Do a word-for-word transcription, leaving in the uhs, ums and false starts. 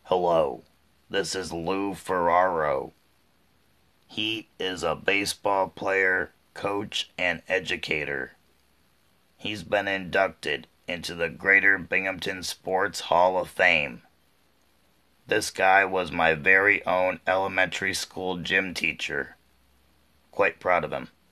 Hello, this is Lou Ferraro. He is a baseball player, coach, and educator. He's been inducted into the Greater Binghamton Sports Hall of Fame. This guy was my very own elementary school gym teacher. Quite proud of him.